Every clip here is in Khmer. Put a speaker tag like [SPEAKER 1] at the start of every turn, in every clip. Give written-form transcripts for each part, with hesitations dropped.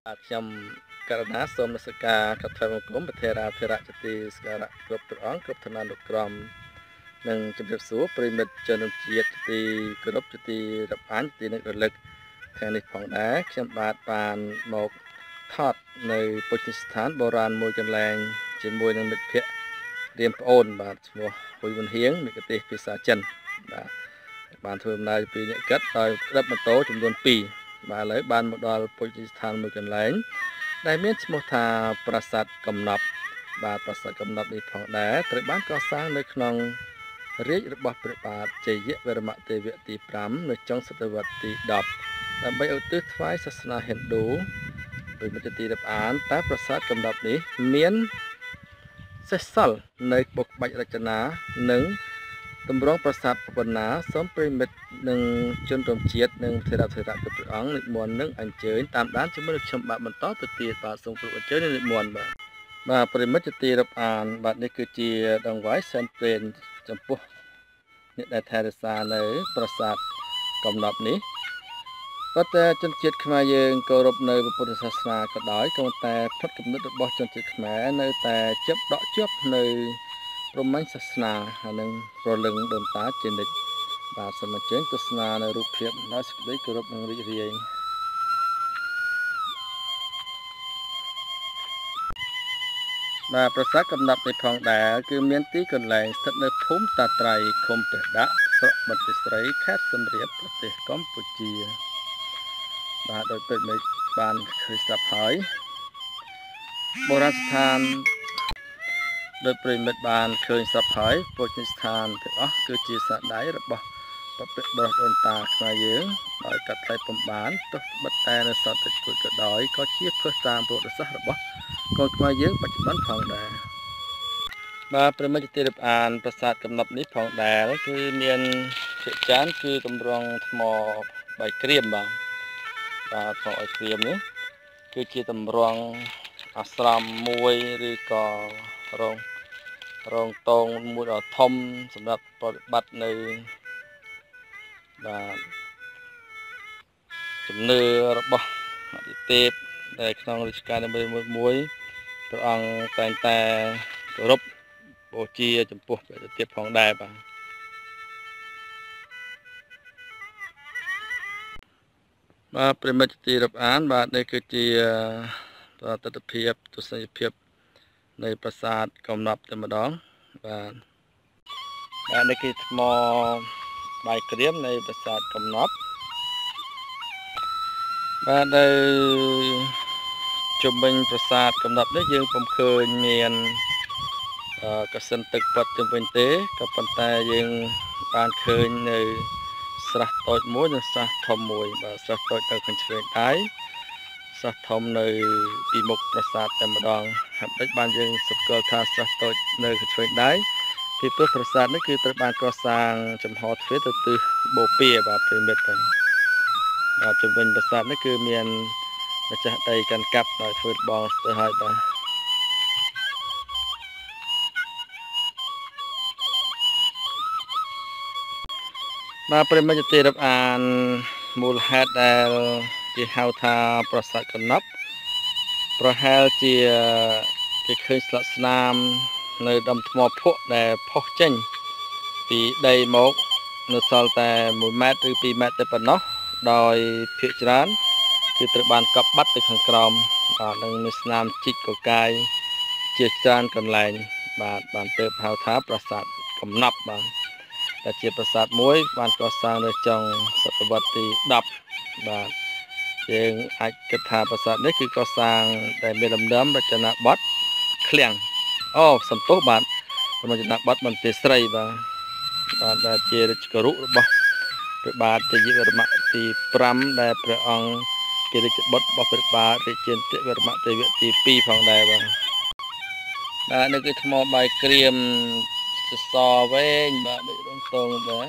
[SPEAKER 1] ខ្ញុំករណាសូមនមស្ការកថាបង្គំប្រធារាធិរៈចទីស្ការៈគ្រប់ព្រះអង្គគ្រប់ឋានានុក្រមនិងជំរាបសួរប្រិមិត្តជនជាតិទីគោរពទីរាប់អានទីនឹករលឹកថ្ងៃនេះផងដែរខ្ញុំបាទបានមកថតនៅពុទ្ធស្ថានបុរាណមួយកន្លែងជាមួយនឹងមិត្តភ័ក្តិរៀមប្អូនបាទឈ្មោះហ៊ុយវុនហៀងមគ្គុទ្ទេសក៍ភាសាចិនបាទបានធ្វើដំណើរពីអ្នកកាត់ដោយក្តាប់ម៉ូតូចំនួន2បាទឥឡូវបានមកដល់ពុទ្ធស្ថានមួយកន្លែងដែលមានឈ្មោះថាប្រាសាទកំណប់បាទប្រាសាទកំណប់នេះផងដែរត្រូវបានកសាងនៅក្នុងរាជរបស់ព្រះបាទជ័យវរ្ម័នទេវៈទី5នៅចុងសតវត្សទី10ដើម្បីឧទ្ទិសថ្វាយសាសនាហិណ្ឌូដោយមិត្តទីរាប់អានតើប្រាសាទកំណប់នេះមានសេសសល់នៅបុក្បាច់រចនានិងតម្រង់ប្រាសាទប៉ុណ្ណាសូមប្រិមិត្តនិងជនរួមជាតិនិងធិរៈគ្រប់ព្រះអង្គនិមន្តនឹងអញ្ជើញតាមដានជាមួយនឹងខ្ញុំបាទបន្តទៅទៀតបាទសូមគោរពអញ្ជើញនិមន្តបាទប្រិមិត្តទីរាប់អានបាទនេះគឺជាដងវាយសែនព្រេនចំពោះអ្នកដែលថែរក្សានៅប្រាសាទកំណប់នេះប៉ុន្តែជនជាតិខ្មែរយើងគោរពនៅពុទ្ធសាសនាក៏ដោយក៏តែផ្នត់គំនិតរបស់ជនជាតិខ្មែរនៅតែជាប់ដកជាប់នៅព្រហ្មញ្ញសាសនាហើយនឹងប្រលឹងដូនតាជានិច្ចបាទសូមអញ្ជើញទស្សនានៅរូបភាពដោយសេចក្តីគោរពនិងរីករាយបាទប្រាសាទកំណប់នេះផងដែរគឺមានទីកន្លែងស្ថិតនៅភូមិតាត្រៃឃុំព្រះដាក់ស្រុកបន្ទាយស្រីខេត្តសៀមរាបប្រទេសកម្ពុជាបាទដោយពេទ្យមេបានឃើញស្រាប់ហើយបុរាណស្ថានដោយប្រិមិត្តបានឃើញស្រាប់ហើយពុទ្ធស្ថានទាំងអស់គឺជាសាដៃរបស់បព្វបុរសដូនតាខ្មែរយើងដោយកាត់ថ្លៃពំបានទោះបិទតែនៅសតតិចគួយក៏ដោយក៏ជាភស្តុតាងប្រវត្តិសាស្ត្ររបស់កូនខ្មែរយើងបច្ចុប្បន្នផងដែរបាទប្រិមិត្តទីរាប់អានប្រាសាទកំណប់នេះផងដែរគឺមានភាគច្រើនគឺតម្រង់ថ្មបាយក្រៀមបាទថ្មបាយក្រៀមនេះគឺជាតម្រង់អាស្រមមួយឬក៏រងតងមួយដ៏ធំសម្រាប់ប្រតិបត្តិនៅបាទជំនឿរបស់អតិទេពដែលក្នុងរជ្ជកាលមួយព្រះអង្គតែងតែគោរពបូជាចំពោះព្រះអាទិត្យផងដែរបាទប្រិមិត្តទីរាប់អានបាទនេះគឺជាទស្សនភាពទស្សនីយភាពនៃប្រាសាទកំណប់តែម្ដងបាទនេះគឺថ្មបាយក្រៀមនៃប្រាសាទកំណប់បាទនៅជុំវិញប្រាសាទកំណប់នេះយើងពុំឃើញមានកសិនទឹកព័ទ្ធជុំវិញទេក៏ប៉ុន្តែយើងបានឃើញនៅស្រះតូចមួយនិងស្រះធំមួយបាទស្រះតូចនៅខាងឆ្វេងដៃស្រះធំនៅពីមុខប្រាសាទតែម្ដងហើយបានយើងសង្កល់ថាស្រះតូចនៅខាងឆ្វេងដៃពីព្រោះប្រាសាទនេះគឺត្រូវបានកសាងចំហទ្វារទៅទិសបូព៌ាបាទប្រិមិត្តបាទជុំវិញប្រាសាទនេះគឺមានម្ចាស់ដីកាន់កាប់ដោយធ្វើបងស្ទើរហើយបាទប្រិមិត្តទីរាប់អានមូលហេតុដែលគេហៅថាប្រាសាទកំណប់ប្រហែលជាគេឃើញស្លាកស្នាមនៅដុំថ្មភក់ដែលផុសចេញពីដីមកនៅសល់តែ1ម៉ែត្រឬ2ម៉ែត្រតែប៉ុណ្ណោះដោយភាគច្រើនគឺត្រូវបានកប់បាត់ទៅខាងក្រោមបាទនឹងមានស្នាមជីកកកាយជាច្រើនកន្លែងបាទបានទើបហៅថាប្រាសាទកំណប់បាទដែលជាប្រាសាទមួយបានកសាងនៅចុងសតវត្សទី10បាទយើងអាចគិតថាប្រាសាទនេះគឺកសាងតែមានលំនាំរចនាបថឃ្លាំងសន្ទុះបាទរចនាបថបន្ទាយស្រីបាទដែលជារាជគរុរបស់ព្រះបាទជ័យវរ្ម័នទី5ដែលព្រះអង្គជារាជបុត្ររបស់ព្រះបាទរាជាន្ទវរ្ម័នទេវៈទី2ផងដែរបាទនេះគឺថ្មបាយក្រៀមសសរវែងបាទដូចរងតងដែរ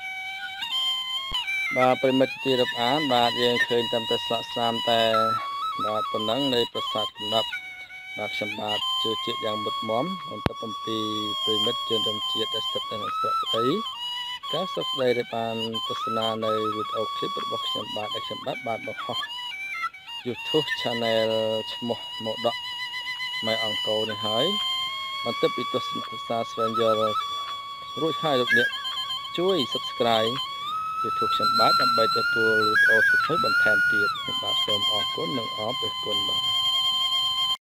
[SPEAKER 1] បាទប្រិមិត្តទីរាប់អានបាទយើងឃើញតាមតែស្លាកស្នាមតែបាទប៉ុណ្ណឹងនៃប្រាសាទកំណាប់បាទខ្ញុំបាទជឿជាក់យ៉ាងមុតមមបន្ទាប់អំពីប្រិមិត្តជនរួមជាតិដែលស្ថិតនៅក្នុងស្រុកស្ដីការសួស្ដីដែលបានទស្សនានៅវីដេអូឃ្លីបរបស់ខ្ញុំបាទដែលខ្ញុំបាទបានបង្ហោះ YouTube Channel ឈ្មោះ MORODOK KHMER ANGKOR នេះហើយបន្ទាប់ពីទស្សនាភាសាស្វែងយល់រួចហើយលោកអ្នកជួយ Subscribe YouTube ខ្ញុំបាទដើម្បីទទួលវីដេអូថ្មីៗបន្ថែមទៀតខ្ញុំបាទសូមអរគុណនិងអរព្រគុណបាទ